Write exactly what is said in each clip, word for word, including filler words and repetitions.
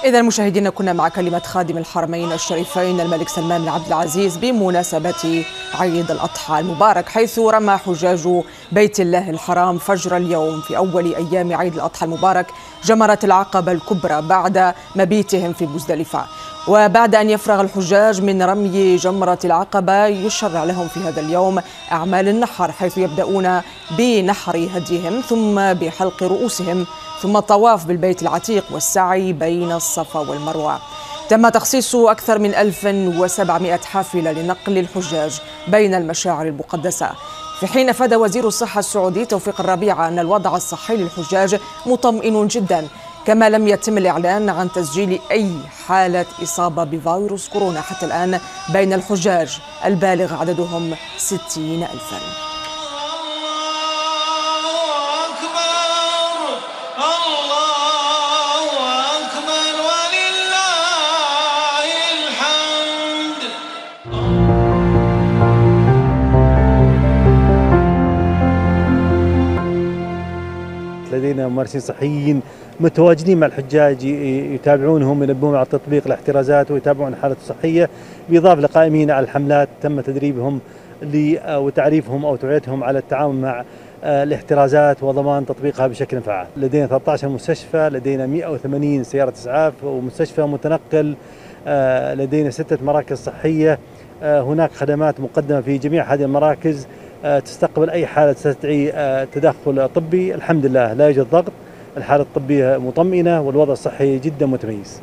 إذا مشاهدينا كنا مع كلمة خادم الحرمين الشريفين الملك سلمان بن عبد العزيز بمناسبة عيد الأضحى المبارك، حيث رمى حجاج بيت الله الحرام فجر اليوم في أول أيام عيد الأضحى المبارك جمرة العقبة الكبرى بعد مبيتهم في مزدلفة. وبعد أن يفرغ الحجاج من رمي جمرة العقبة يشرع لهم في هذا اليوم أعمال النحر، حيث يبدأون بنحر هديهم ثم بحلق رؤوسهم ثم الطواف بالبيت العتيق والسعي بين الصفا والمروة. تم تخصيص أكثر من ألف وسبعمائة حافلة لنقل الحجاج بين المشاعر المقدسة، في حين أفاد وزير الصحة السعودي توفيق الربيع أن الوضع الصحي للحجاج مطمئن جدا، كما لم يتم الإعلان عن تسجيل أي حالة إصابة بفيروس كورونا حتى الآن بين الحجاج البالغ عددهم ستين ألفاً. لدينا ممارسين صحيين متواجدين مع الحجاج يتابعونهم، ينبهون على تطبيق الاحترازات ويتابعون حالته الصحية، بالإضافة لقائمين على الحملات تم تدريبهم وتعريفهم أو توعيتهم على التعامل مع الاحترازات وضمان تطبيقها بشكل فعال. لدينا ثلاثة عشر مستشفى، لدينا مئة وثمانين سيارة إسعاف ومستشفى متنقل، لدينا ستة مراكز صحية، هناك خدمات مقدمة في جميع هذه المراكز تستقبل أي حالة تستدعي تدخل طبي. الحمد لله لا يوجد ضغط، الحالة الطبية مطمئنة والوضع الصحي جدا متميز.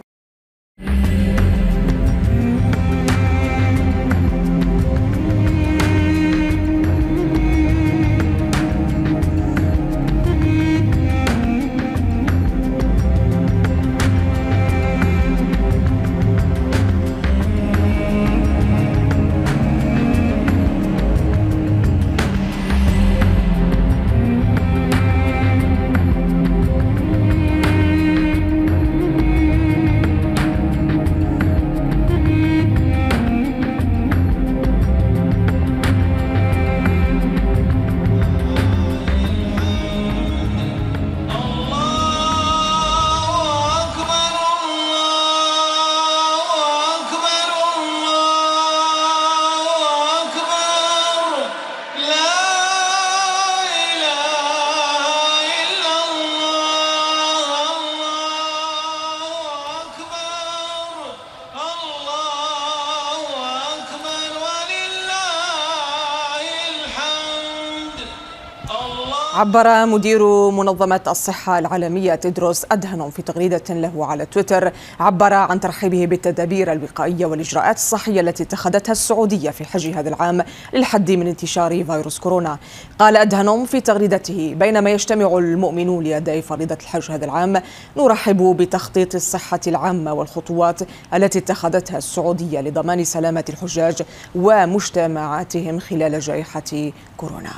عبر مدير منظمة الصحة العالمية تيدروس أدهانوم في تغريدة له على تويتر، عبر عن ترحيبه بالتدابير الوقائية والإجراءات الصحية التي اتخذتها السعودية في حج هذا العام للحد من انتشار فيروس كورونا. قال أدهانوم في تغريدته: بينما يجتمع المؤمنون لأداء فريضة الحج هذا العام، نرحب بتخطيط الصحة العامة والخطوات التي اتخذتها السعودية لضمان سلامة الحجاج ومجتمعاتهم خلال جائحة كورونا.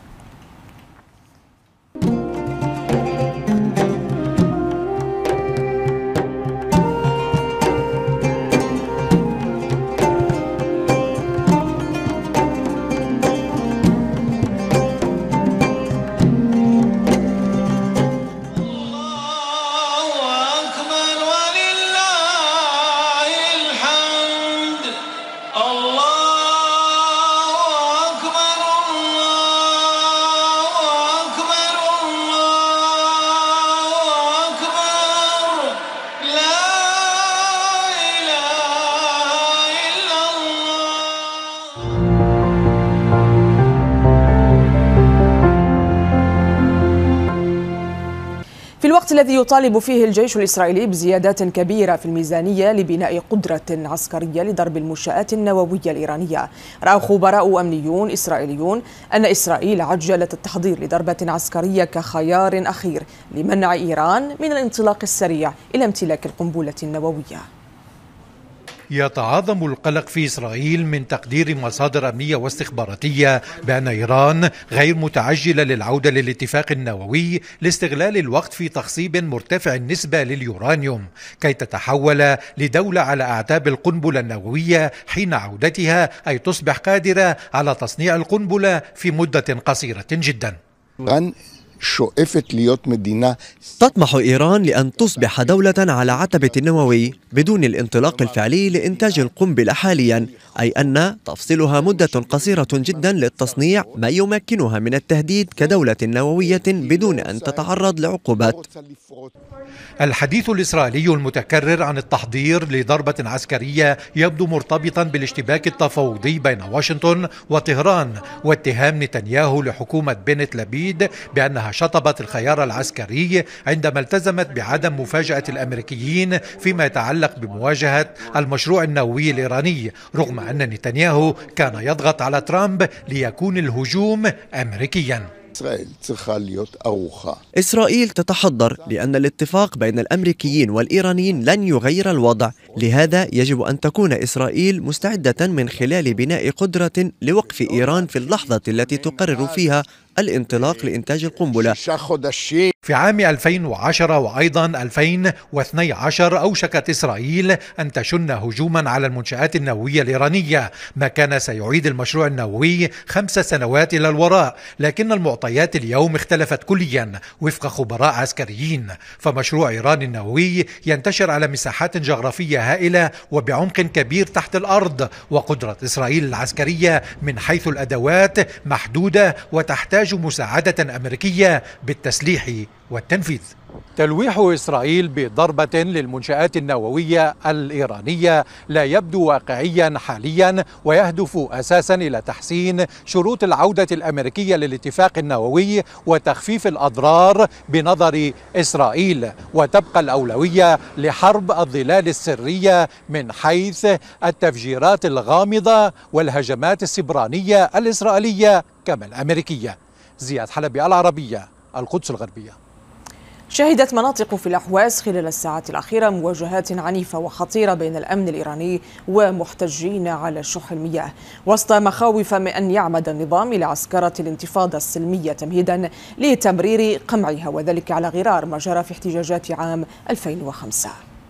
في الوقت الذي يطالب فيه الجيش الإسرائيلي بزيادات كبيرة في الميزانية لبناء قدرة عسكرية لضرب المنشآت النووية الإيرانية، رأى خبراء أمنيون إسرائيليون أن إسرائيل عجلت التحضير لضربة عسكرية كخيار أخير لمنع إيران من الانطلاق السريع إلى امتلاك القنبلة النووية. يتعاظم القلق في إسرائيل من تقدير مصادر أمنية واستخباراتية بأن إيران غير متعجلة للعودة للاتفاق النووي لاستغلال الوقت في تخصيب مرتفع النسبة لليورانيوم كي تتحول لدولة على أعتاب القنبلة النووية حين عودتها، أي تصبح قادرة على تصنيع القنبلة في مدة قصيرة جدا. تطمح إيران لأن تصبح دولة على عتبة النووي بدون الانطلاق الفعلي لإنتاج القنبلة حاليا، أي أن تفصلها مدة قصيرة جدا للتصنيع ما يمكنها من التهديد كدولة نووية بدون أن تتعرض لعقوبات. الحديث الإسرائيلي المتكرر عن التحضير لضربة عسكرية يبدو مرتبطا بالاشتباك التفاوضي بين واشنطن وطهران، واتهام نتنياهو لحكومة بنت لبيد بأنها شطبت الخيار العسكري عندما التزمت بعدم مفاجأة الأمريكيين فيما يتعلق بمواجهة المشروع النووي الإيراني، رغم أن نتنياهو كان يضغط على ترامب ليكون الهجوم أمريكيا. إسرائيل تتحضر لأن الاتفاق بين الأمريكيين والإيرانيين لن يغير الوضع، لهذا يجب أن تكون إسرائيل مستعدة من خلال بناء قدرة لوقف إيران في اللحظة التي تقرر فيها الانطلاق لإنتاج القنبلة. في عام ألفين وعشرة وأيضا ألفين واثني عشر أوشكت إسرائيل أن تشن هجوما على المنشآت النووية الإيرانية، ما كان سيعيد المشروع النووي خمس سنوات إلى الوراء، لكن المعطيات اليوم اختلفت كليا وفق خبراء عسكريين، فمشروع إيران النووي ينتشر على مساحات جغرافية هائلة وبعمق كبير تحت الأرض، وقدرة إسرائيل العسكرية من حيث الأدوات محدودة وتحتاج مساعدة أمريكية بالتسليح والتنفيذ. تلويح إسرائيل بضربة للمنشآت النووية الإيرانية لا يبدو واقعيا حاليا، ويهدف أساسا إلى تحسين شروط العودة الأمريكية للاتفاق النووي وتخفيف الأضرار بنظر إسرائيل، وتبقى الأولوية لحرب الظلال السرية من حيث التفجيرات الغامضة والهجمات السبرانية الإسرائيلية كما الأمريكية. زياد حلبي، العربية، القدس الغربية. شهدت مناطق في الأحواز خلال الساعات الأخيرة مواجهات عنيفة وخطيرة بين الأمن الإيراني ومحتجين على شح المياه، وسط مخاوف من أن يعمد النظام إلى عسكرة الانتفاضة السلمية تمهيدا لتبرير قمعها، وذلك على غرار ما جرى في احتجاجات عام ألفين وخمسة.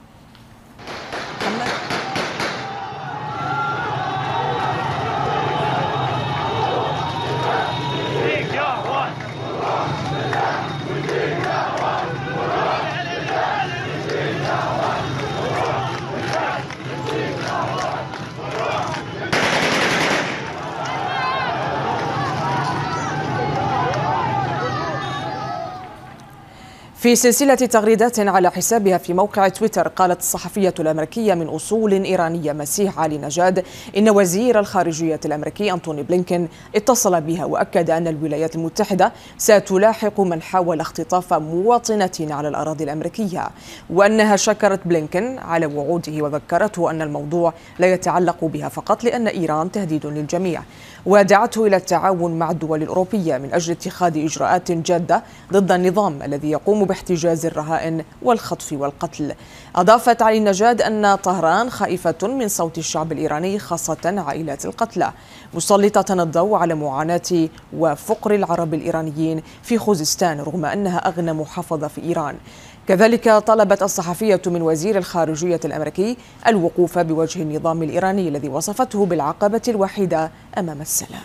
في سلسلة تغريدات على حسابها في موقع تويتر، قالت الصحفية الأمريكية من أصول إيرانية مسيح علي نجاد إن وزير الخارجية الأمريكي أنتوني بلينكن اتصل بها وأكد أن الولايات المتحدة ستلاحق من حاول اختطاف مواطنتنا على الأراضي الأمريكية، وأنها شكرت بلينكن على وعوده وذكرته أن الموضوع لا يتعلق بها فقط لأن إيران تهديد للجميع، ودعته إلى التعاون مع الدول الأوروبية من أجل اتخاذ إجراءات جادة ضد النظام الذي يقوم باحتجاز الرهائن والخطف والقتل. أضافت علي نجاد أن طهران خائفة من صوت الشعب الإيراني خاصة عائلات القتلى، مسلطة الضوء على معاناة وفقر العرب الإيرانيين في خوزستان رغم أنها أغنى محافظة في إيران. كذلك طلبت الصحفية من وزير الخارجية الأمريكي الوقوف بوجه النظام الإيراني الذي وصفته بالعقبة الوحيدة أمام السلام.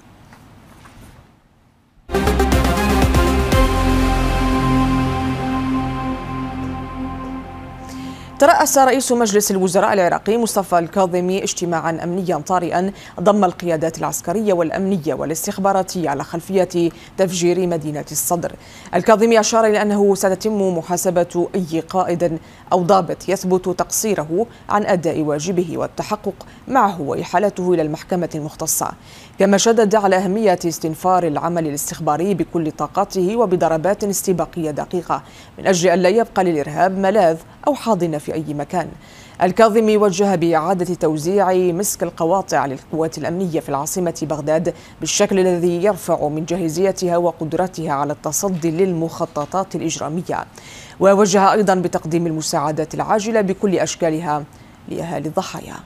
ترأس رئيس مجلس الوزراء العراقي مصطفى الكاظمي اجتماعا أمنيا طارئا ضم القيادات العسكرية والأمنية والاستخباراتية على خلفية تفجير مدينة الصدر. الكاظمي أشار إلى أنه ستتم محاسبة أي قائد أو ضابط يثبت تقصيره عن أداء واجبه والتحقق معه وإحالته إلى المحكمة المختصة، كما شدد على أهمية استنفار العمل الاستخباري بكل طاقاته وبضربات استباقية دقيقة من أجل أن لا يبقى للإرهاب ملاذ أو حاضنة في أي مكان. الكاظمي وجه بإعادة توزيع مسك القواطع للقوات الأمنية في العاصمة بغداد بالشكل الذي يرفع من جاهزيتها وقدرتها على التصدي للمخططات الإجرامية، ووجه أيضا بتقديم المساعدات العاجلة بكل أشكالها لأهالي الضحايا.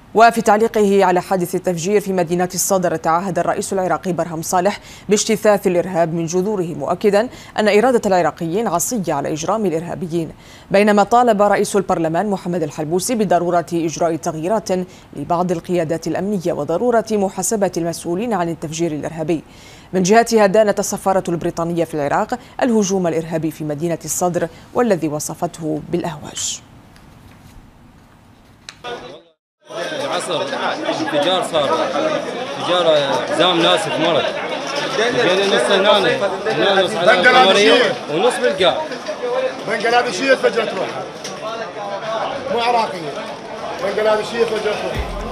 وفي تعليقه على حادث التفجير في مدينة الصدر، تعهد الرئيس العراقي برهم صالح باجتثاث الإرهاب من جذوره، مؤكدا أن إرادة العراقيين عصية على إجرام الإرهابيين، بينما طالب رئيس البرلمان محمد الحلبوسي بضرورة إجراء تغييرات لبعض القيادات الأمنية وضرورة محاسبة المسؤولين عن التفجير الإرهابي. من جهتها دانت السفارة البريطانية في العراق الهجوم الإرهابي في مدينة الصدر والذي وصفته بالأهواج. العصر انفجار صار، انفجار حزام ناسف مرض بين نص هنا هنا نص على القمرية ونص بالقاع. بنغلاديشية فجرت روحها، مو عراقية، بنغلاديشية فجرت روحها.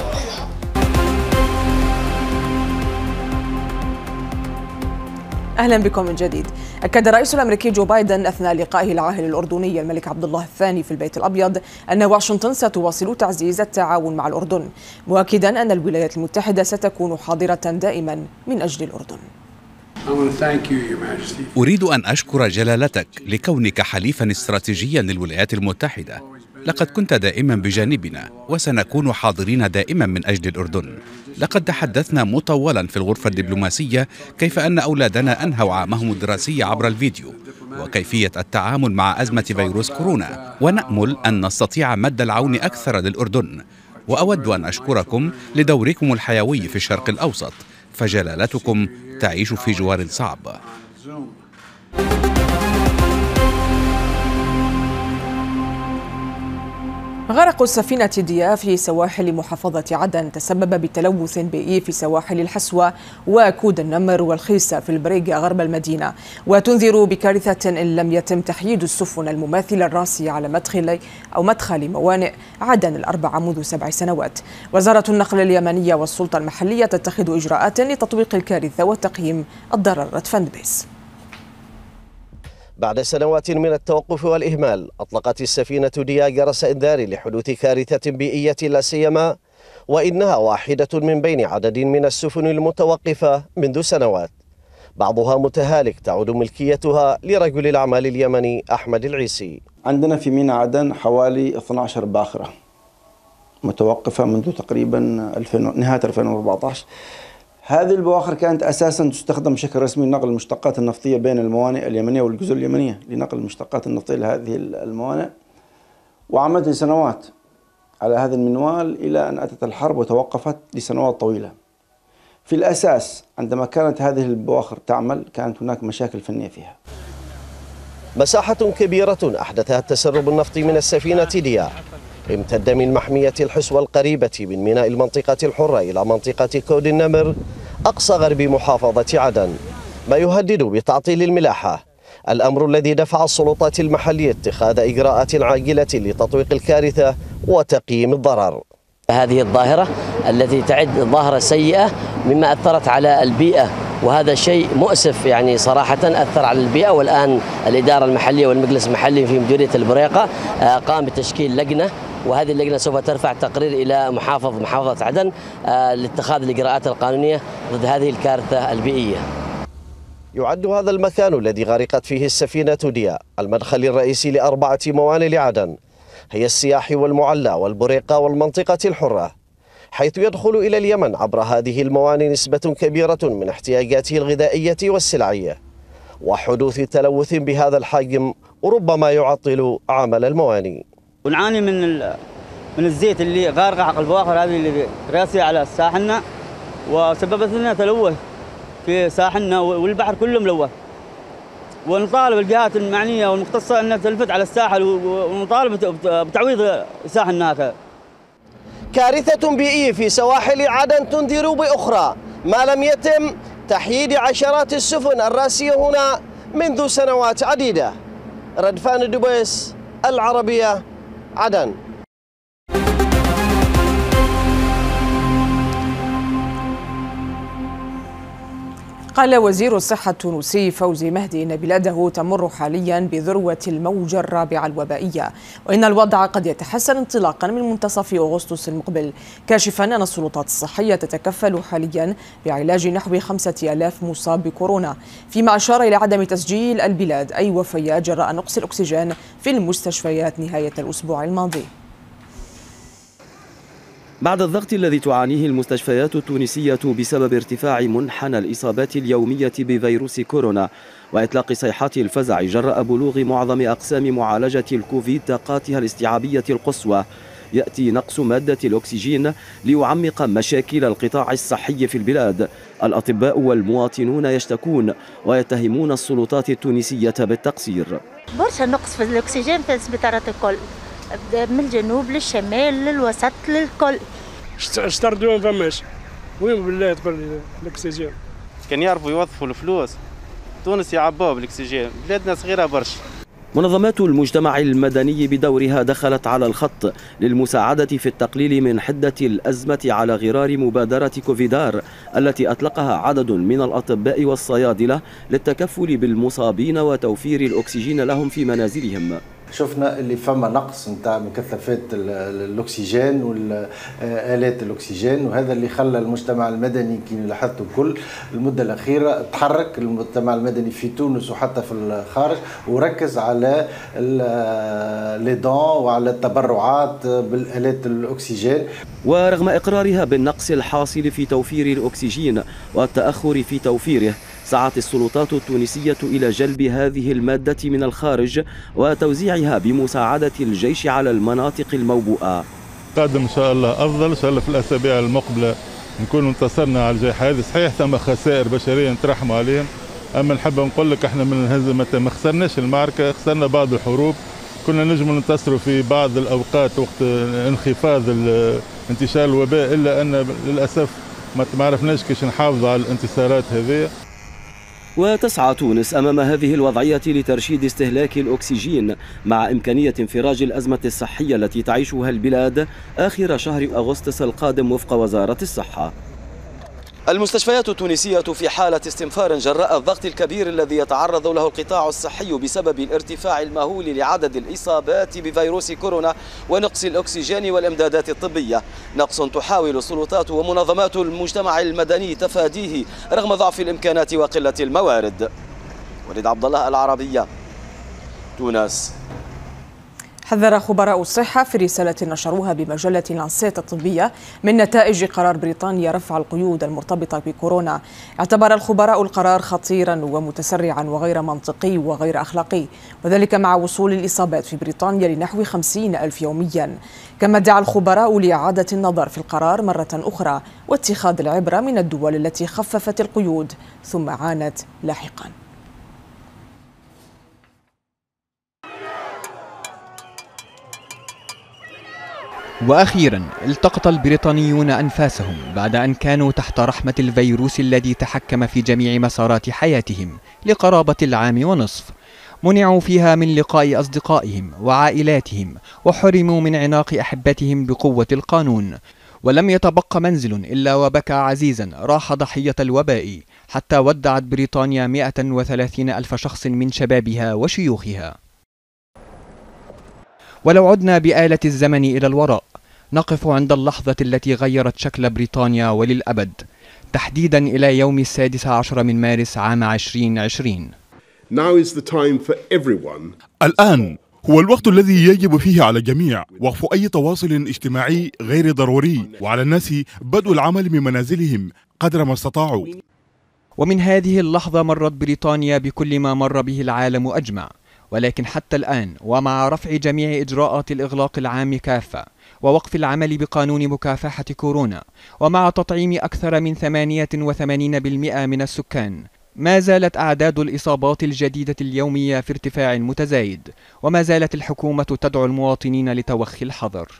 أهلا بكم من جديد. أكد الرئيس الأمريكي جو بايدن أثناء لقائه العاهل الأردني الملك عبد الله الثاني في البيت الأبيض أن واشنطن ستواصل تعزيز التعاون مع الأردن، مؤكدا أن الولايات المتحدة ستكون حاضرة دائما من أجل الأردن. أريد أن أشكر جلالتك لكونك حليفا استراتيجيا للولايات المتحدة. لقد كنت دائما بجانبنا وسنكون حاضرين دائما من أجل الأردن. لقد تحدثنا مطولا في الغرفة الدبلوماسية كيف أن أولادنا أنهوا عامهم الدراسي عبر الفيديو وكيفية التعامل مع أزمة فيروس كورونا، ونأمل أن نستطيع مد العون أكثر للأردن. وأود أن أشكركم لدوركم الحيوي في الشرق الأوسط، فجلالتكم تعيش في جوار صعب. غرق السفينة ديا في سواحل محافظة عدن تسبب بتلوث بيئي في سواحل الحسوة وكود النمر والخيسة في البريقة غرب المدينة، وتنذر بكارثة إن لم يتم تحييد السفن المماثلة الراسية على مدخل أو مدخل موانئ عدن الأربعة منذ سبع سنوات. وزارة النقل اليمنية والسلطة المحلية تتخذ إجراءات لتطبيق الكارثة وتقييم الضرر. رتفند بيس. بعد سنوات من التوقف والإهمال، أطلقت السفينة ديا جرس إنذار لحدوث كارثة بيئية لا سيما وإنها واحدة من بين عدد من السفن المتوقفة منذ سنوات، بعضها متهالك تعود ملكيتها لرجل الأعمال اليمني أحمد العيسي. عندنا في ميناء عدن حوالي اثنتي عشرة باخرة متوقفة منذ تقريبا نهاية ألفين وأربعة عشر. هذه البواخر كانت أساسا تستخدم بشكل رسمي لنقل المشتقات النفطية بين الموانئ اليمنية والجزر اليمنية، لنقل المشتقات النفطية لهذه الموانئ، وعملت لسنوات على هذا المنوال إلى أن أتت الحرب وتوقفت لسنوات طويلة. في الأساس عندما كانت هذه البواخر تعمل كانت هناك مشاكل فنية فيها. مساحة كبيرة أحدثها التسرب النفطي من السفينة ديا امتد من محمية الحسوة القريبة من ميناء المنطقة الحرة إلى منطقة كود النمر أقصى غرب محافظة عدن، ما يهدد بتعطيل الملاحة، الأمر الذي دفع السلطات المحلية اتخاذ إجراءات عاجلة لتطويق الكارثة وتقييم الضرر. هذه الظاهرة التي تعد ظاهرة سيئة مما أثرت على البيئة، وهذا شيء مؤسف يعني صراحة أثر على البيئة. والآن الإدارة المحلية والمجلس المحلي في مديرية البريقة قام بتشكيل لجنة، وهذه اللجنة سوف ترفع تقرير إلى محافظ محافظة عدن لاتخاذ الإجراءات القانونية ضد هذه الكارثة البيئية. يعد هذا المكان الذي غرقت فيه السفينة ديا المدخل الرئيسي لأربعة موانئ لعدن، هي السياحي والمعلى والبريقة والمنطقة الحرة، حيث يدخل إلى اليمن عبر هذه الموانئ نسبة كبيرة من احتياجاته الغذائية والسلعية، وحدوث تلوث بهذا الحجم ربما يعطل عمل الموانئ. ونعاني من من الزيت اللي غارقه حق البواخر هذه اللي راسيه على ساحلنا، وسببت لنا تلوث في ساحلنا والبحر كله ملوث. ونطالب الجهات المعنيه والمختصه انها تلفت على الساحل، ونطالب بتعويض ساحلنا هكذا. كارثة بيئية في سواحل عدن تنذر بأخرى ما لم يتم تحييد عشرات السفن الراسية هنا منذ سنوات عديدة. ردفان دبيس، العربية، عدن. قال وزير الصحة التونسي فوزي مهدي إن بلاده تمر حاليا بذروة الموجة الرابعة الوبائية، وإن الوضع قد يتحسن انطلاقا من منتصف أغسطس المقبل، كاشفا أن السلطات الصحية تتكفل حاليا بعلاج نحو خمسة آلاف مصاب بكورونا، فيما أشار إلى عدم تسجيل البلاد أي وفيات جراء نقص الأكسجين في المستشفيات نهاية الأسبوع الماضي. بعد الضغط الذي تعانيه المستشفيات التونسية بسبب ارتفاع منحنى الإصابات اليومية بفيروس كورونا وإطلاق صيحات الفزع جراء بلوغ معظم أقسام معالجة الكوفيد طاقاتها الاستيعابية القصوى، يأتي نقص مادة الأكسجين ليعمق مشاكل القطاع الصحي في البلاد. الأطباء والمواطنون يشتكون ويتهمون السلطات التونسية بالتقصير. برشا نقص في الأكسجين في السبيطارات الكل، من الجنوب للشمال للوسط للكل. اشتردوا ما فماش، وين بالله تقول لي الأكسجين؟ كان يعرفوا يوظفوا الفلوس تونس يعبوه بالأكسجين، بلادنا صغيرة برشا. منظمات المجتمع المدني بدورها دخلت على الخط للمساعدة في التقليل من حدة الأزمة على غرار مبادرة كوفيدار التي أطلقها عدد من الأطباء والصيادلة للتكفل بالمصابين وتوفير الأكسجين لهم في منازلهم. شفنا اللي فما نقص نتاع مكثفات الاكسجين والالات الاكسجين، وهذا اللي خلى المجتمع المدني كي لاحظتوا الكل المده الاخيره تحرك المجتمع المدني في تونس وحتى في الخارج وركز على لي دون وعلى التبرعات بالالات الاكسجين. ورغم اقرارها بالنقص الحاصل في توفير الاكسجين والتاخر في توفيره، سعت السلطات التونسية إلى جلب هذه المادة من الخارج وتوزيعها بمساعدة الجيش على المناطق الموبوءة. قادم إن شاء الله أفضل، إن شاء الله في الأسابيع المقبلة نكون انتصرنا على الجيش هذه. صحيح ثم خسائر بشرية نترحم عليهم، أما نحب نقول لك احنا من الهزيمة ما خسرناش المعركة، خسرنا بعض الحروب، كنا نجم ننتصروا في بعض الأوقات وقت انخفاض انتشار الوباء، إلا أن للأسف ما عرفناش كيش نحافظوا على الانتصارات هذه. وتسعى تونس أمام هذه الوضعية لترشيد استهلاك الأكسجين مع إمكانية انفراج الأزمة الصحية التي تعيشها البلاد آخر شهر أغسطس القادم وفق وزارة الصحة. المستشفيات التونسية في حالة استنفار جراء الضغط الكبير الذي يتعرض له القطاع الصحي بسبب الارتفاع المهول لعدد الإصابات بفيروس كورونا ونقص الأكسجين والإمدادات الطبية، نقص تحاول السلطات ومنظمات المجتمع المدني تفاديه رغم ضعف الإمكانات وقلة الموارد. وليد عبد الله، العربية، تونس. حذر خبراء الصحة في رسالة نشروها بمجلة لانسيت الطبية من نتائج قرار بريطانيا رفع القيود المرتبطة بكورونا. اعتبر الخبراء القرار خطيرا ومتسرعا وغير منطقي وغير أخلاقي، وذلك مع وصول الإصابات في بريطانيا لنحو خمسين ألف يوميا. كما دعا الخبراء لإعادة النظر في القرار مرة أخرى واتخاذ العبرة من الدول التي خففت القيود ثم عانت لاحقا. وأخيرا التقط البريطانيون أنفاسهم بعد أن كانوا تحت رحمة الفيروس الذي تحكم في جميع مسارات حياتهم لقرابة العام ونصف. منعوا فيها من لقاء أصدقائهم وعائلاتهم وحرموا من عناق أحبتهم بقوة القانون، ولم يتبق منزل إلا وبكى عزيزا راح ضحية الوباء، حتى ودعت بريطانيا مئة وثلاثين ألف شخص من شبابها وشيوخها. ولو عدنا بآلة الزمن إلى الوراء نقف عند اللحظة التي غيرت شكل بريطانيا وللأبد، تحديدا إلى يوم السادس عشر من مارس عام عشرين عشرين. الآن هو الوقت الذي يجب فيه على الجميع وقف أي تواصل اجتماعي غير ضروري، وعلى الناس بدء العمل من منازلهم قدر ما استطاعوا. ومن هذه اللحظة مرت بريطانيا بكل ما مر به العالم أجمع، ولكن حتى الآن ومع رفع جميع إجراءات الإغلاق العام كافة ووقف العمل بقانون مكافحة كورونا ومع تطعيم أكثر من ثمانية وثمانين بالمئة من السكان، ما زالت أعداد الإصابات الجديدة اليومية في ارتفاع متزايد، وما زالت الحكومة تدعو المواطنين لتوخي الحذر.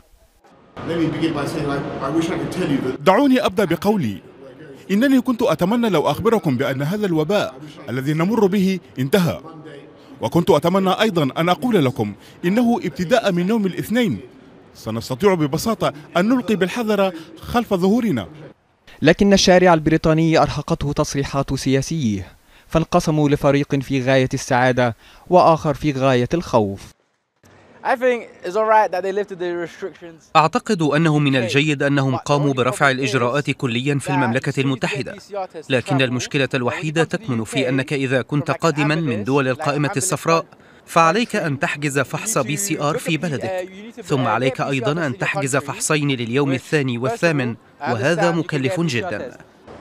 دعوني أبدأ بقولي إنني كنت أتمنى لو أخبركم بأن هذا الوباء الذي نمر به انتهى، وكنت أتمنى أيضا أن أقول لكم إنه ابتداء من يوم الاثنين سنستطيع ببساطة أن نلقي بالحذر خلف ظهورنا. لكن الشارع البريطاني أرهقته تصريحات سياسيه، فانقسموا لفريق في غاية السعادة وآخر في غاية الخوف. أعتقد أنه من الجيد أنهم قاموا برفع الإجراءات كليا في المملكة المتحدة، لكن المشكلة الوحيدة تكمن في أنك إذا كنت قادما من دول القائمة الصفراء فعليك أن تحجز فحص بي سي آر في بلدك، ثم عليك أيضا أن تحجز فحصين لليوم الثاني والثامن، وهذا مكلف جدا.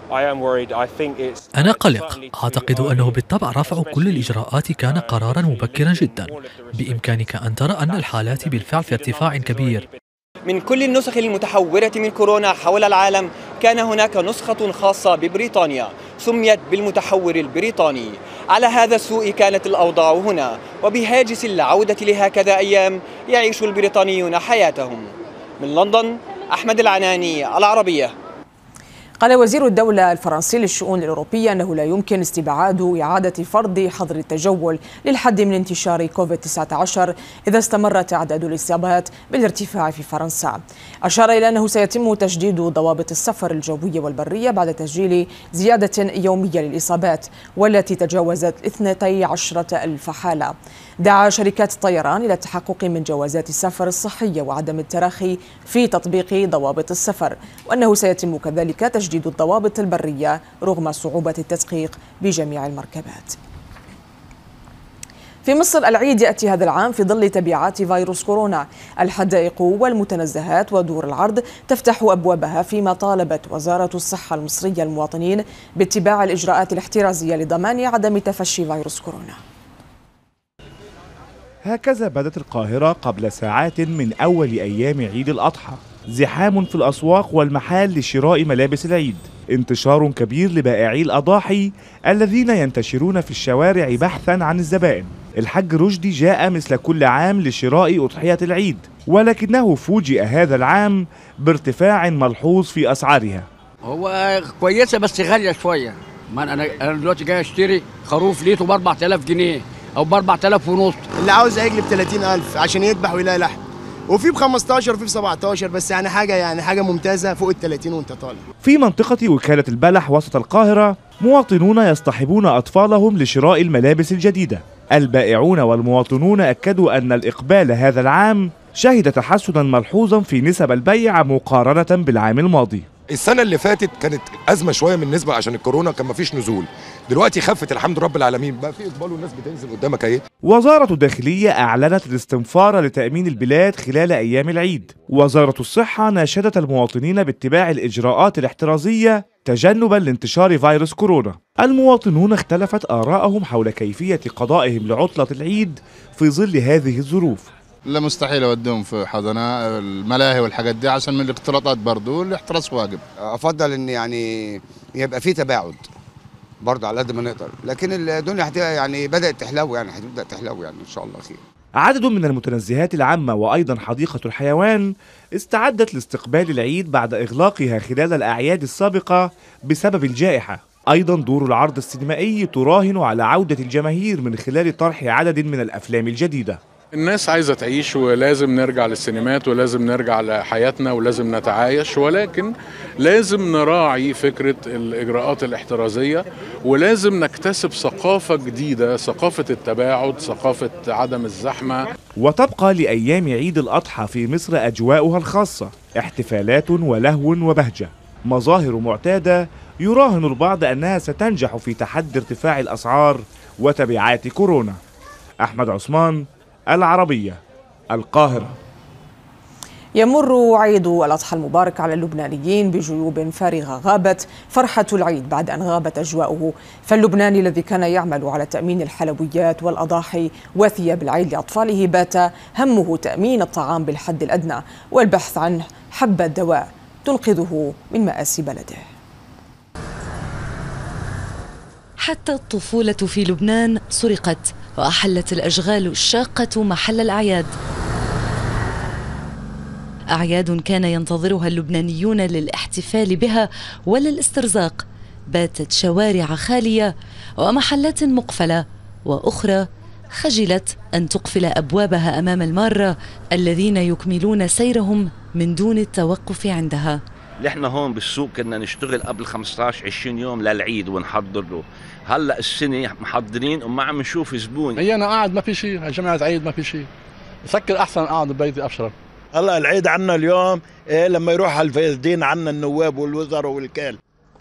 أنا قلق. أعتقد أنه بالطبع رفع كل الإجراءات كان قرارا مبكرا جدا. بإمكانك أن ترى أن الحالات بالفعل في ارتفاع كبير. من كل النسخ المتحورة من كورونا حول العالم كان هناك نسخة خاصة ببريطانيا سميت بالمتحور البريطاني. على هذا السوء كانت الأوضاع هنا، وبهاجس العودة لهكذا أيام يعيش البريطانيون حياتهم. من لندن أحمد العناني، العربية. قال وزير الدولة الفرنسي للشؤون الأوروبية أنه لا يمكن استبعاد إعادة فرض حظر التجول للحد من انتشار كوفيد تسعة عشر إذا استمر تعداد الإصابات بالارتفاع في فرنسا. أشار إلى أنه سيتم تجديد ضوابط السفر الجوية والبرية بعد تسجيل زيادة يومية للإصابات والتي تجاوزت اثنتي عشرة ألف حالة. دعا شركات الطيران إلى التحقق من جوازات السفر الصحية وعدم التراخي في تطبيق ضوابط السفر، وأنه سيتم كذلك تجديد الضوابط البرية رغم صعوبة التدقيق بجميع المركبات. في مصر العيد يأتي هذا العام في ظل تبعات فيروس كورونا. الحدائق والمتنزهات ودور العرض تفتح أبوابها، فيما طالبت وزارة الصحة المصرية المواطنين باتباع الإجراءات الاحترازية لضمان عدم تفشي فيروس كورونا. هكذا بدت القاهرة قبل ساعات من أول أيام عيد الأضحى، زحام في الأسواق والمحال لشراء ملابس العيد، انتشار كبير لبائعي الأضاحي الذين ينتشرون في الشوارع بحثا عن الزبائن. الحاج رشدي جاء مثل كل عام لشراء أضحية العيد، ولكنه فوجئ هذا العام بارتفاع ملحوظ في أسعارها. هو كويسة بس غالية شوية. ما أنا أنا دلوقتي جاي أشتري خروف ليته ب أربعة آلاف جنيه أو ب أربعة آلاف ونص. اللي عاوز عجل ب ثلاثين ألف عشان يذبح ويلاقي لحم، وفي ب خمستاشر وفي ب سبعتاشر، بس يعني حاجه يعني حاجه ممتازه فوق ال ثلاثين وانت طالع. في منطقة وكالة البلح وسط القاهرة مواطنون يصطحبون أطفالهم لشراء الملابس الجديدة. البائعون والمواطنون أكدوا أن الإقبال هذا العام شهد تحسنا ملحوظا في نسب البيع مقارنة بالعام الماضي. السنة اللي فاتت كانت أزمة شوية بالنسبة عشان الكورونا، كان مفيش نزول. دلوقتي خفت الحمد رب العالمين، بقى في إقبال والناس بتنزل قدامك أهي. وزارة الداخلية أعلنت الاستنفار لتأمين البلاد خلال أيام العيد. وزارة الصحة ناشدت المواطنين باتباع الإجراءات الاحترازية تجنبا لانتشار فيروس كورونا. المواطنون اختلفت آراءهم حول كيفية قضائهم لعطلة العيد في ظل هذه الظروف. لا مستحيل اوديهم في حضانات الملاهي والحاجات دي عشان من الاختلاطات، برضه الاحتراس واجب. افضل ان يعني يبقى في تباعد برضه على قد ما نقدر، لكن الدنيا يعني بدات تحلو، يعني هتبدا تحلو يعني ان شاء الله خير. عدد من المتنزهات العامة وأيضا حديقة الحيوان استعدت لاستقبال العيد بعد إغلاقها خلال الأعياد السابقة بسبب الجائحة. أيضا دور العرض السينمائي تراهن على عودة الجماهير من خلال طرح عدد من الأفلام الجديدة. الناس عايزة تعيش، ولازم نرجع للسينمات، ولازم نرجع لحياتنا، ولازم نتعايش، ولكن لازم نراعي فكرة الإجراءات الاحترازية، ولازم نكتسب ثقافة جديدة، ثقافة التباعد، ثقافة عدم الزحمة. وتبقى لأيام عيد الأضحى في مصر أجواؤها الخاصة، احتفالات ولهو وبهجة، مظاهر معتادة يراهن البعض أنها ستنجح في تحدي ارتفاع الأسعار وتبعات كورونا. أحمد عثمان، العربية، القاهرة. يمر عيد الأضحى المبارك على اللبنانيين بجيوب فارغة. غابت فرحة العيد بعد أن غابت أجواؤه، فاللبناني الذي كان يعمل على تأمين الحلويات والأضاحي وثياب العيد لأطفاله بات همه تأمين الطعام بالحد الأدنى والبحث عن حبة دواء تنقذه من مآسي بلده. حتى الطفولة في لبنان سرقت، وأحلت الأشغال الشاقة محل الأعياد. أعياد كان ينتظرها اللبنانيون للاحتفال بها وللاسترزاق، باتت شوارع خالية ومحلات مقفلة، وأخرى خجلت أن تقفل أبوابها أمام المارة الذين يكملون سيرهم من دون التوقف عندها. نحن هون بالسوق كنا نشتغل قبل خمسطعش عشرين يوم للعيد ونحضر له، هلا السنه محضرين وما عم نشوف زبون. هي انا قاعد ما في شيء، يا جماعه عيد ما في شيء، بفكر احسن اقعد ببيتي ابشر. هلا العيد عنا اليوم إيه لما يروح الفاسدين عنا النواب والوزراء والكال.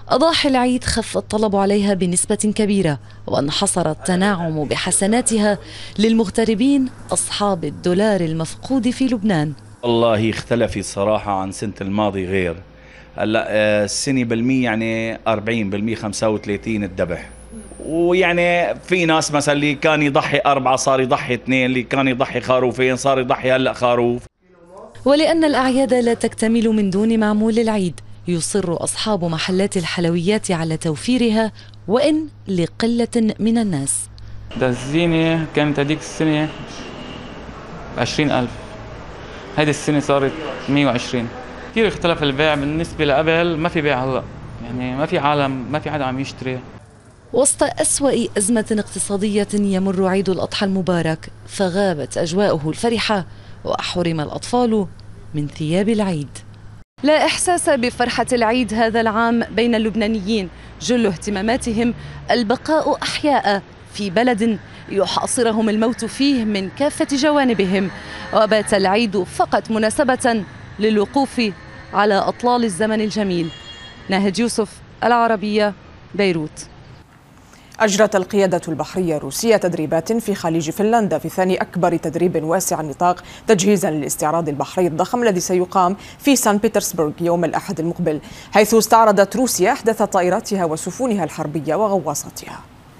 أضاحي العيد خف الطلب عليها بنسبة كبيرة، وانحصر التناعم بحسناتها للمغتربين أصحاب الدولار المفقود في لبنان. والله اختلفت صراحة عن سنة الماضي غير. هلا السنة بالمية يعني أربعين بالمية خمسة وثلاثين الذبح، ويعني في ناس مثلا اللي كان يضحي أربعة صار يضحي اثنين، اللي كان يضحي خروفين صار يضحي هلا خروف. ولأن الأعياد لا تكتمل من دون معمول العيد، يصر أصحاب محلات الحلويات على توفيرها وإن لقلة من الناس. ده الزينة كانت هذيك السنة عشرين ألف، هذه السنة صارت مية وعشرين. كثير اختلف البيع بالنسبة لقبل، ما في بيع هلا، يعني ما في عالم، ما في حدا عم يشتري. وسط أسوأ أزمة اقتصادية يمر عيد الأضحى المبارك، فغابت أجواؤه الفرحة وأحرم الأطفال من ثياب العيد. لا إحساس بفرحة العيد هذا العام بين اللبنانيين، جل اهتماماتهم البقاء أحياء في بلد يحاصرهم الموت فيه من كافة جوانبهم، وبات العيد فقط مناسبة للوقوف على أطلال الزمن الجميل. ناهد يوسف، العربية، بيروت. أجرت القيادة البحرية الروسية تدريبات في خليج فنلندا في ثاني أكبر تدريب واسع النطاق تجهيزا للاستعراض البحري الضخم الذي سيقام في سان بطرسبرغ يوم الأحد المقبل، حيث استعرضت روسيا أحدث طائراتها وسفنها الحربية وغواصاتها.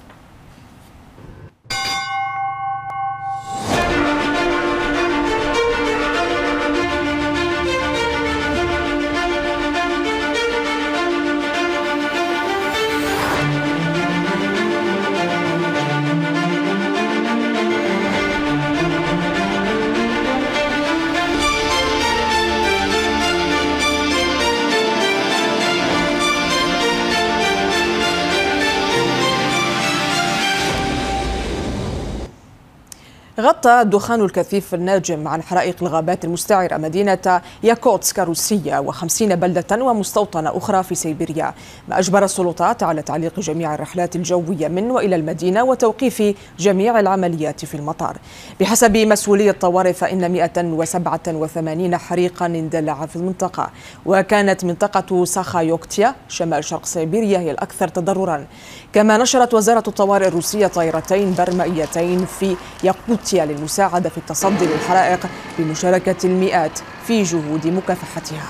غطى الدخان الكثيف الناجم عن حرائق الغابات المستعرة مدينة ياكوتسك الروسية وخمسين بلدة ومستوطنة أخرى في سيبيريا، ما أجبر السلطات على تعليق جميع الرحلات الجوية من وإلى المدينة وتوقيف جميع العمليات في المطار. بحسب مسؤولي الطوارئ فإن مئة وسبعة وثمانين حريقا اندلع في المنطقة، وكانت منطقة ساخايوكتيا شمال شرق سيبيريا هي الأكثر تضررا. كما نشرت وزارة الطوارئ الروسية طائرتين برمائيتين في ياكوتيا للمساعدة في التصدي للحرائق بمشاركة المئات في جهود مكافحتها.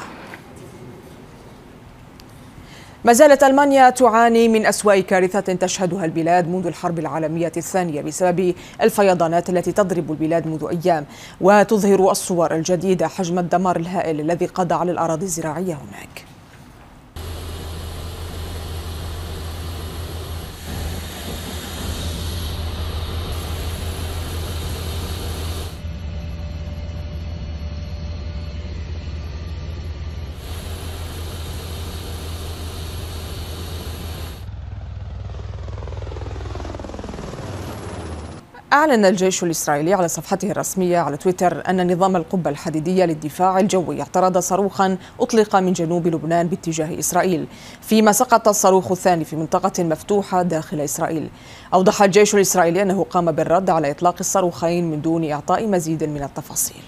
ما زالت ألمانيا تعاني من أسوأ كارثة تشهدها البلاد منذ الحرب العالمية الثانية بسبب الفيضانات التي تضرب البلاد منذ أيام، وتظهر الصور الجديدة حجم الدمار الهائل الذي قضى على الأراضي الزراعية هناك. أعلن الجيش الإسرائيلي على صفحته الرسمية على تويتر أن نظام القبة الحديدية للدفاع الجوي اعترض صاروخا أطلق من جنوب لبنان باتجاه إسرائيل، فيما سقط الصاروخ الثاني في منطقة مفتوحة داخل إسرائيل. أوضح الجيش الإسرائيلي أنه قام بالرد على إطلاق الصاروخين من دون إعطاء مزيد من التفاصيل.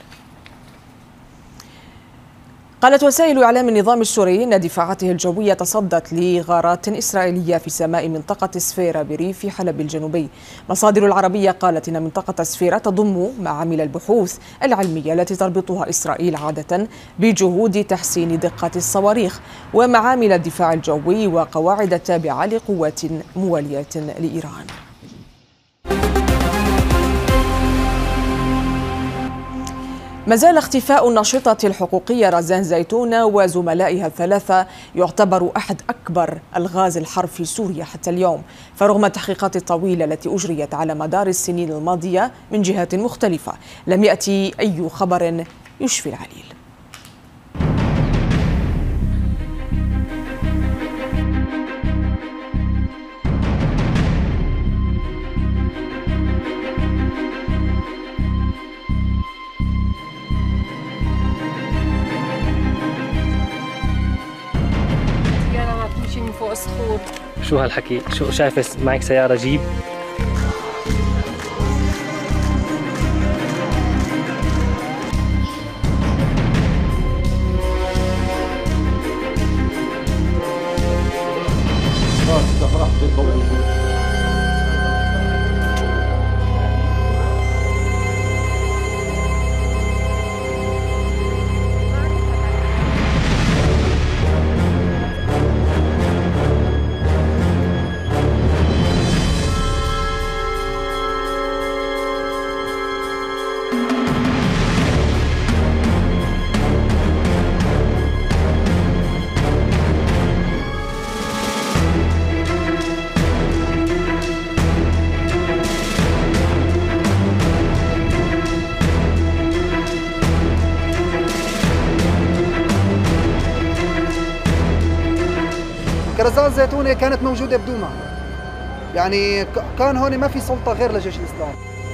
قالت وسائل إعلام النظام السوري أن دفاعاته الجوية تصدت لغارات إسرائيلية في سماء منطقة سفيرة بريف حلب الجنوبي. مصادر العربية قالت أن منطقة سفيرة تضم معامل البحوث العلمية التي تربطها إسرائيل عادة بجهود تحسين دقة الصواريخ، ومعامل الدفاع الجوي وقواعد تابعة لقوات موالية لإيران. ما زال اختفاء الناشطة الحقوقية رزان زيتونة وزملائها الثلاثة يعتبر أحد أكبر ألغاز الحرب في سوريا حتى اليوم، فرغم التحقيقات الطويلة التي أجريت على مدار السنين الماضية من جهات مختلفة لم يأتي أي خبر يشفي العليل. فوق الصخور. شو هالحكي؟ شو شايفة معك سيارة جيب؟ كرزان زيتونة كانت موجودة بدوما، يعني كان هون ما في سلطة غير لجيش الإسلام.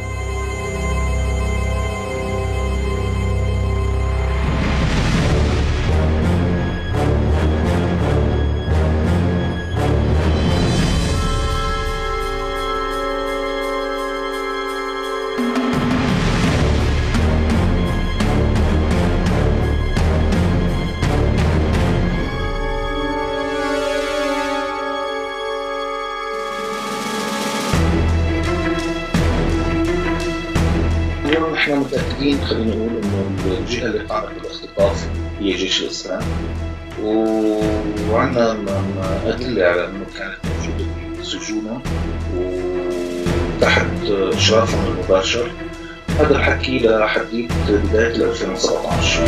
احنا متاكدين خلينا نقول انه الجهه اللي قامت بالاختطاف هي جيش الاسلام، وعندنا ادله على انه كانت موجوده في سجونها وتحت اشرافهم المباشر. هذا الحكي لحديث بدايه ألفين وسبعة عشر.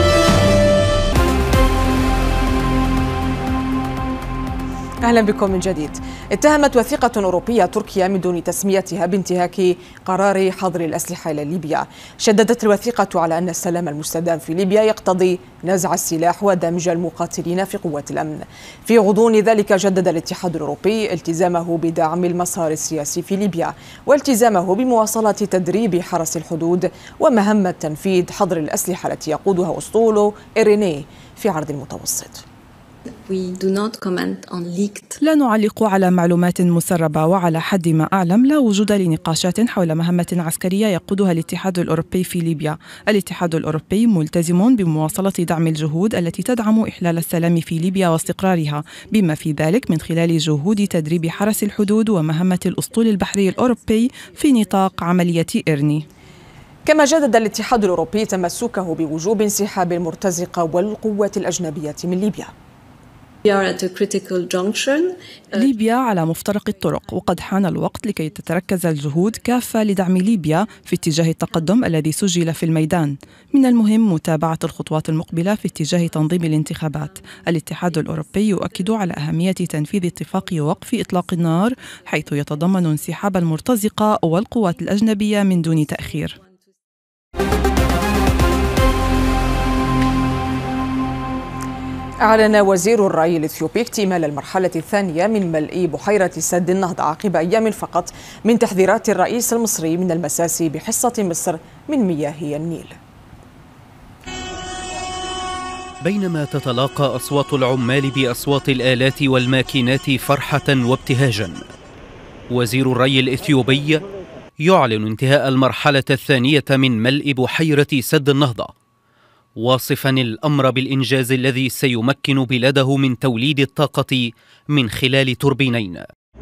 أهلا بكم من جديد. اتهمت وثيقة أوروبية تركيا من دون تسميتها بانتهاك قرار حظر الأسلحة إلى ليبيا. شددت الوثيقة على أن السلام المستدام في ليبيا يقتضي نزع السلاح ودمج المقاتلين في قوات الأمن. في غضون ذلك جدد الاتحاد الأوروبي التزامه بدعم المسار السياسي في ليبيا والتزامه بمواصلة تدريب حرس الحدود ومهمة تنفيذ حظر الأسلحة التي يقودها أسطول إيريني في عرض المتوسط. لا نعلق على معلومات مسربة، وعلى حد ما أعلم لا وجود لنقاشات حول مهمة عسكرية يقودها الاتحاد الأوروبي في ليبيا. الاتحاد الأوروبي ملتزم بمواصلة دعم الجهود التي تدعم إحلال السلام في ليبيا واستقرارها، بما في ذلك من خلال جهود تدريب حرس الحدود ومهمة الأسطول البحري الأوروبي في نطاق عملية إيرني. كما جدد الاتحاد الأوروبي تمسكه بوجوب انسحاب المرتزقة والقوات الأجنبية من ليبيا. ليبيا على مفترق الطرق، وقد حان الوقت لكي تتركز الجهود كافة لدعم ليبيا في اتجاه التقدم الذي سجل في الميدان. من المهم متابعة الخطوات المقبلة في اتجاه تنظيم الانتخابات. الاتحاد الأوروبي يؤكد على أهمية تنفيذ اتفاق وقف إطلاق النار، حيث يتضمن انسحاب المرتزقة والقوات الأجنبية من دون تأخير. أعلن وزير الري الإثيوبي اكتمال المرحلة الثانية من ملء بحيرة سد النهضة عقب أيام فقط من تحذيرات الرئيس المصري من المساس بحصة مصر من مياه النيل. بينما تتلاقى أصوات العمال بأصوات الآلات والماكينات فرحة وابتهاجا، وزير الري الإثيوبي يعلن انتهاء المرحلة الثانية من ملء بحيرة سد النهضة، واصفا الأمر بالإنجاز الذي سيمكن بلاده من توليد الطاقة من خلال توربينين.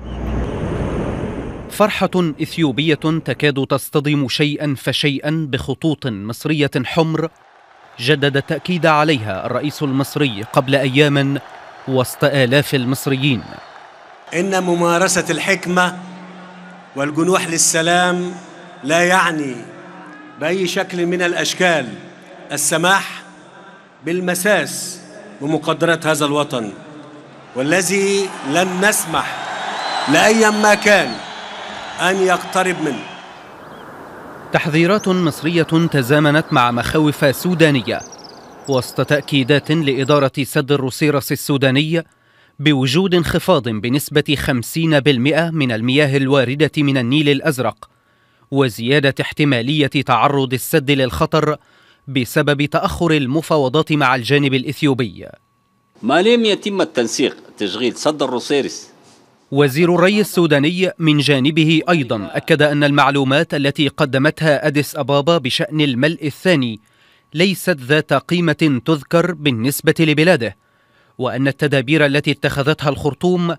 فرحة إثيوبية تكاد تصطدم شيئا فشيئا بخطوط مصرية حمر جدد التأكيد عليها الرئيس المصري قبل أيام وسط آلاف المصريين. إن ممارسة الحكمة والجنوح للسلام لا يعني بأي شكل من الأشكال السماح بالمساس بمقدرات هذا الوطن، والذي لن نسمح لأي ما كان أن يقترب منه. تحذيرات مصرية تزامنت مع مخاوف سودانية وسط تأكيدات لإدارة سد الروسيرس السوداني بوجود انخفاض بنسبة خمسين بالمئة من المياه الواردة من النيل الأزرق، وزيادة احتمالية تعرض السد للخطر بسبب تأخر المفاوضات مع الجانب الإثيوبي. ما لم يتم التنسيق تشغيل سد الروسيرس. وزير الري السوداني من جانبه أيضا أكد أن المعلومات التي قدمتها أديس أبابا بشأن الملء الثاني ليست ذات قيمة تذكر بالنسبة لبلاده، وأن التدابير التي اتخذتها الخرطوم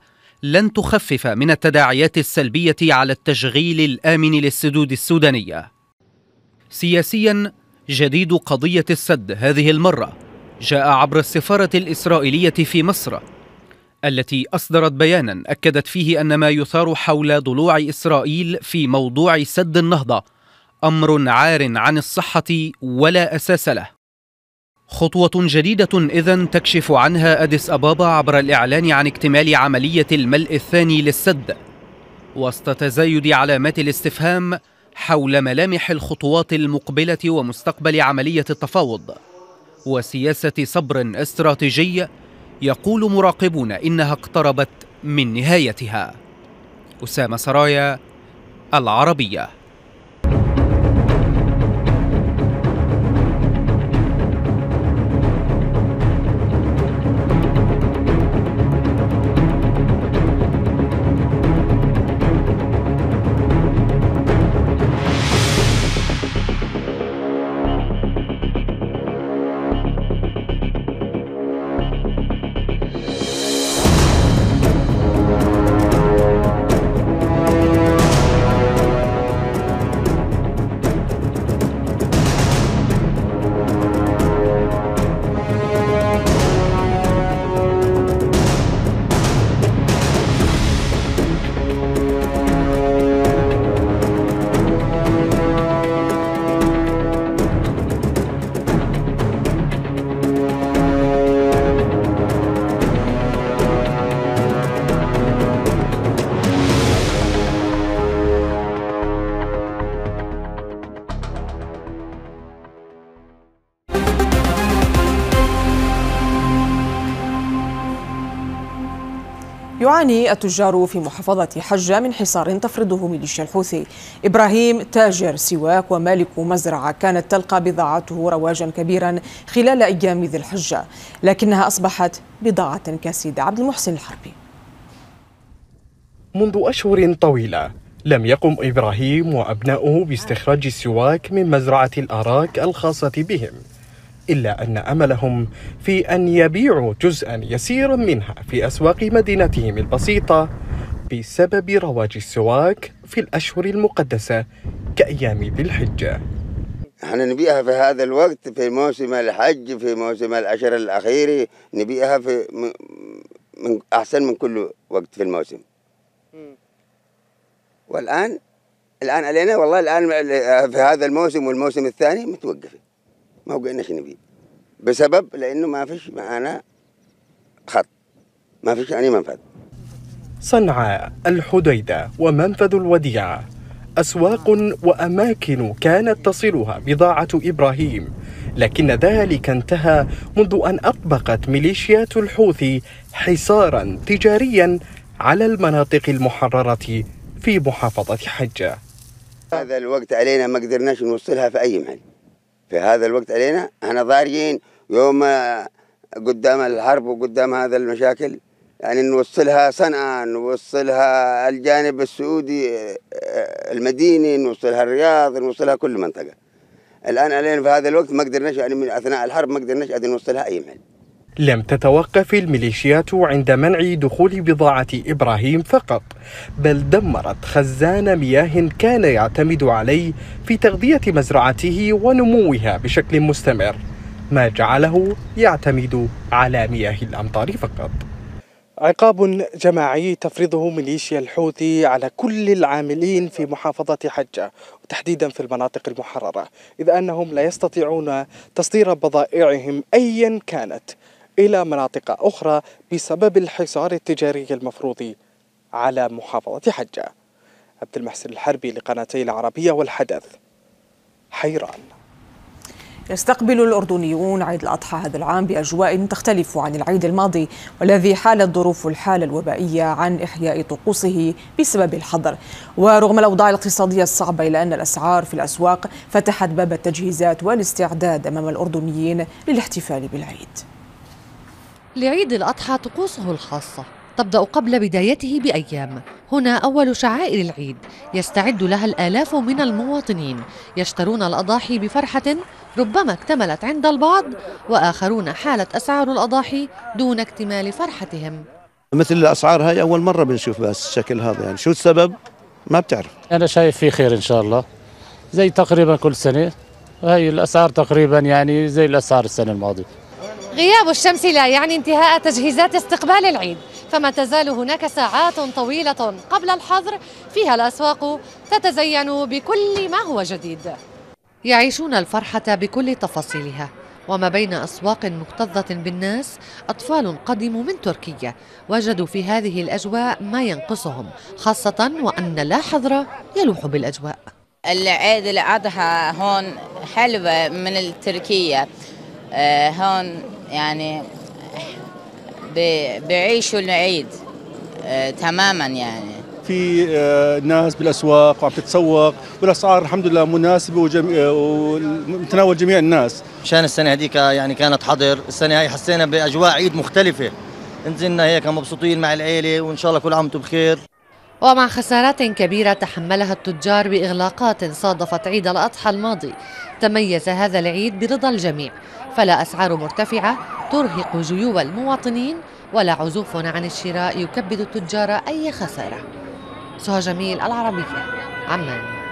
لن تخفف من التداعيات السلبية على التشغيل الآمن للسدود السودانية. سياسياً، جديد قضية السد هذه المرة جاء عبر السفارة الإسرائيلية في مصر، التي أصدرت بياناً أكدت فيه أن ما يثار حول ضلوع إسرائيل في موضوع سد النهضة أمر عار عن الصحة ولا أساس له. خطوة جديدة إذن تكشف عنها أديس أبابا عبر الإعلان عن اكتمال عملية الملء الثاني للسد، وسط تزايد علامات الاستفهام حول ملامح الخطوات المقبلة ومستقبل عملية التفاوض وسياسة صبر استراتيجي يقول مراقبون إنها اقتربت من نهايتها. أسامة سرايا، العربية. يعاني التجار في محافظة حجة من حصار تفرضه ميليشيا الحوثي. إبراهيم تاجر سواك ومالك مزرعة كانت تلقى بضاعته رواجا كبيرا خلال أيام ذي الحجة، لكنها أصبحت بضاعة كاسدة. عبد المحسن الحربي. منذ أشهر طويلة لم يقم إبراهيم وأبناؤه باستخراج السواك من مزرعة الأراك الخاصة بهم، إلا أن أملهم في أن يبيعوا جزءا يسيرا منها في أسواق مدينتهم البسيطة بسبب رواج السواك في الأشهر المقدسة كأيام ذي الحجة. احنا نبيعها في هذا الوقت في موسم الحج، في موسم العشر الأخير نبيعها في من أحسن من كل وقت في الموسم. والآن الآن علينا والله الآن في هذا الموسم والموسم الثاني متوقفة، ما وقعناش نبيع بسبب لأنه ما فيش معنا خط، ما فيش يعني منفذ. صنعاء، الحديدة ومنفذ الوديعة أسواق وأماكن كانت تصلها بضاعة إبراهيم، لكن ذلك انتهى منذ أن أطبقت ميليشيات الحوثي حصارا تجاريا على المناطق المحررة في محافظة حجة. هذا الوقت علينا ما قدرناش نوصلها في أي محل. في هذا الوقت علينا احنا ضاريين يوم قدام الحرب وقدام هذا المشاكل، يعني نوصلها صنعاء، نوصلها الجانب السعودي المديني، نوصلها الرياض، نوصلها كل منطقة. الآن علينا في هذا الوقت ما قدرناش، يعني من أثناء الحرب ما قدرناش أن نوصلها أي محل. لم تتوقف الميليشيات عند منع دخول بضاعة إبراهيم فقط، بل دمرت خزان مياه كان يعتمد عليه في تغذية مزرعته ونموها بشكل مستمر، ما جعله يعتمد على مياه الأمطار فقط. عقاب جماعي تفرضه ميليشيا الحوثي على كل العاملين في محافظة حجة وتحديدا في المناطق المحررة، إذ أنهم لا يستطيعون تصدير بضائعهم أيا كانت إلى مناطق أخرى بسبب الحصار التجاري المفروض على محافظة حجة. عبد المحسن الحربي لقناتي العربية والحدث، حيران. يستقبل الأردنيون عيد الأضحى هذا العام بأجواء تختلف عن العيد الماضي، والذي حالت ظروف الحالة الوبائية عن إحياء طقوسه بسبب الحظر. ورغم الأوضاع الاقتصادية الصعبة إلا أن الأسعار في الأسواق فتحت باب التجهيزات والاستعداد أمام الأردنيين للاحتفال بالعيد. لعيد الأضحى طقوسه الخاصة تبدأ قبل بدايته بأيام. هنا أول شعائر العيد يستعد لها الآلاف من المواطنين، يشترون الأضاحي بفرحة ربما اكتملت عند البعض، وآخرون حالت أسعار الأضاحي دون اكتمال فرحتهم. مثل الأسعار هاي أول مرة بنشوف بس الشكل هذا، يعني شو السبب ما بتعرف. أنا شايف في خير إن شاء الله، زي تقريبا كل سنة، وهي الأسعار تقريبا يعني زي الأسعار السنة الماضية. غياب الشمس لا يعني انتهاء تجهيزات استقبال العيد، فما تزال هناك ساعات طويلة قبل الحظر فيها الأسواق تتزين بكل ما هو جديد. يعيشون الفرحة بكل تفاصيلها، وما بين أسواق مكتظة بالناس أطفال قدموا من تركيا وجدوا في هذه الأجواء ما ينقصهم، خاصة وأن لا حظر يلوح بالأجواء. العيد الأضحى هون حلوة من التركية، آه هون يعني بيعيشوا العيد آه تماما، يعني في آه ناس بالأسواق وعم تتسوق، والأسعار الحمد لله مناسبة ومتناول جميع الناس. مشان السنة هذيك يعني كانت حظر، السنة هاي حسينا بأجواء عيد مختلفة، نزلنا هيك مبسوطين مع العيلة وإن شاء الله كل عام وانتم بخير. ومع خسارات كبيرة تحملها التجار بإغلاقات صادفت عيد الأضحى الماضي، تميز هذا العيد برضا الجميع، فلا أسعار مرتفعة ترهق جيوب المواطنين ولا عزوف عن الشراء يكبد التجار أي خسارة. سهى جميل، العربية، عمان.